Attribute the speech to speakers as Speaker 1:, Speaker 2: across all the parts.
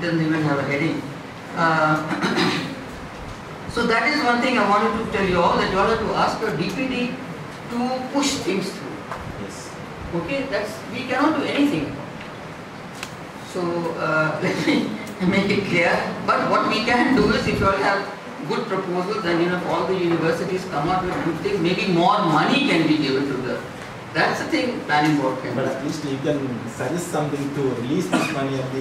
Speaker 1: doesn't even have a heading. So that is one thing I wanted to tell you all, that you all have to ask your DPD to push things through.
Speaker 2: Yes.
Speaker 1: Okay, we cannot do anything. So let me make it clear. But what we can do is, if you all have good proposals and if all the universities come out with good things, maybe more money can be given to the. That's the thing planning board can do.
Speaker 2: But at least you can suggest something to release this money at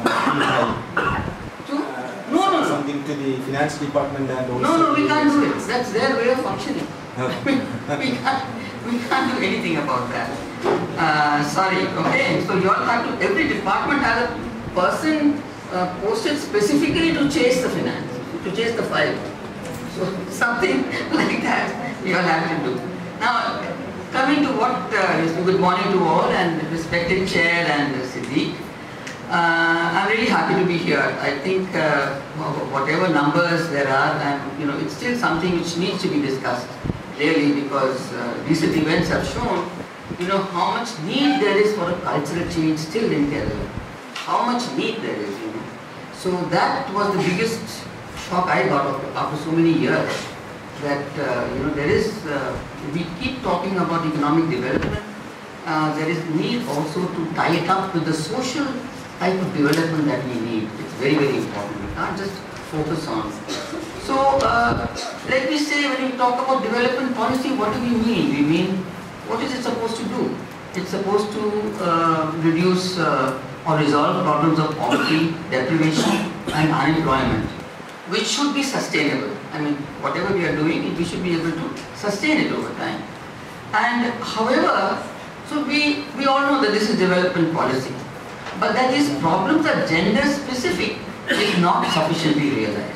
Speaker 2: the
Speaker 1: No.
Speaker 2: Something to the finance department and also.
Speaker 1: No, we can't do it. That's their way of functioning. we can't do anything about that. Sorry, okay. So you all have to, every department has a person posted specifically to chase the finance, to chase the file. So something like that you all have to do. Now, coming to what, good morning to all and respected chair and Siddik. I'm really happy to be here. I think whatever numbers there are, and it's still something which needs to be discussed really, because recent events have shown, how much need there is for a cultural change still in Kerala. How much need there is, So that was the biggest shock I got after so many years. That there is, we keep talking about economic development. There is need also to tie it up with the social type of development that we need. It's very, very important. We can't just focus on. So, let me say, when we talk about development policy, what do we mean? We mean, what is it supposed to do? It's supposed to reduce or resolve problems of poverty, deprivation and unemployment, which should be sustainable. I mean, whatever we are doing, we should be able to sustain it over time. And however, so we all know that this is development policy, but that these problems are gender specific is not sufficiently realized.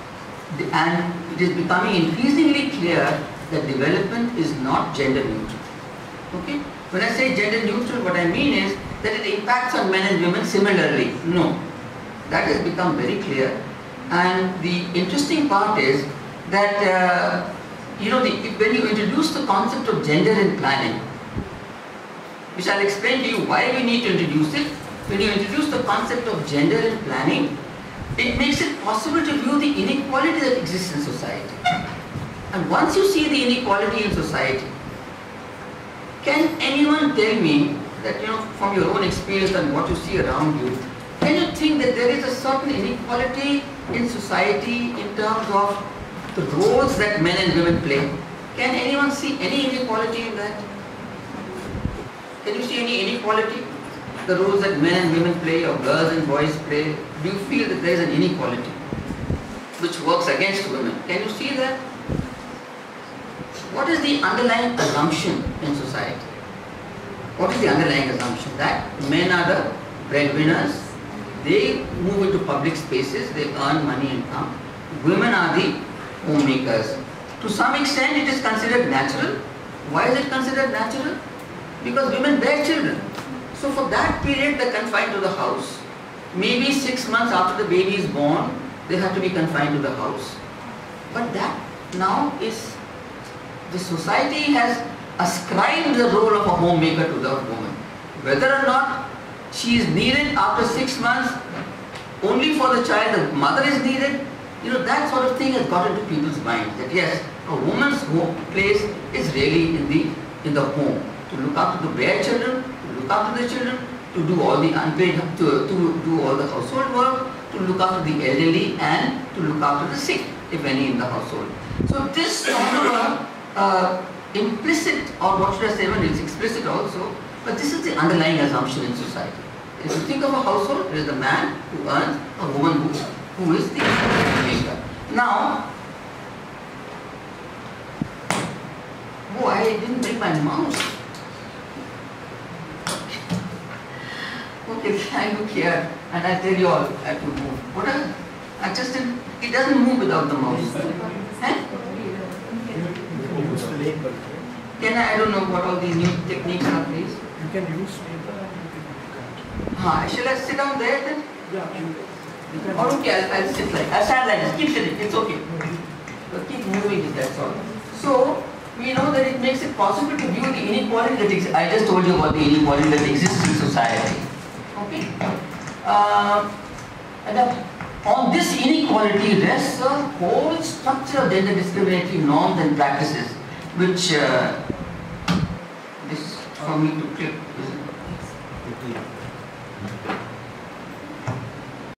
Speaker 1: And it is becoming increasingly clear that development is not gender neutral. Okay? When I say gender neutral, what I mean is that it impacts on men and women similarly. No. That has become very clear. And the interesting part is that, when you introduce the concept of gender in planning, which I'll explain to you why we need to introduce it. When you introduce the concept of gender in planning, it makes it possible to view the inequality that exists in society. And once you see the inequality in society, can anyone tell me that, from your own experience and what you see around you, can you think that there is a certain inequality in society in terms of the roles that men and women play? Can anyone see any inequality in that? Can you see any inequality? The roles that men and women play, or girls and boys play, do you feel that there is an inequality which works against women? Can you see that? What is the underlying assumption in society? What is the underlying assumption? That men are the breadwinners, they move into public spaces, they earn money and come. Women are the homemakers. To some extent it is considered natural. Why is it considered natural? Because women bear children. So for that period they are confined to the house. Maybe 6 months after the baby is born, they have to be confined to the house. But that now is, the society has ascribed the role of a homemaker to the woman. Whether or not she is needed after 6 months, only for the child, the mother is needed, that sort of thing has got into people's minds. That yes, a woman's place is really in the home. To look after the bare children, to look after the children, to do all the unpaid, to do all the household work, to look after the elderly and to look after the sick, if any, in the household. So this sort of implicit, or what should I say, when it's explicit also, but this is the underlying assumption in society. If you think of a household, there is a man who earns, a woman who is the maker. Now, oh, I didn't bring my mouse. Okay, I look here and I tell you all I have to move. What else? I just didn't, it doesn't move without the mouse. Can I don't know what all these new techniques are, please.
Speaker 3: You can use paper and
Speaker 1: shall I sit down there then?
Speaker 3: yeah.
Speaker 1: Or okay, I'll sit like, I'll stand like this, keep sitting, it's okay. But keep moving, that's all. So, we know that it makes it possible to view the inequality that exists. I just told you about the inequality that exists in society. Okay? And on this inequality rests a whole structure of gender discriminatory norms and practices, which this for me to click.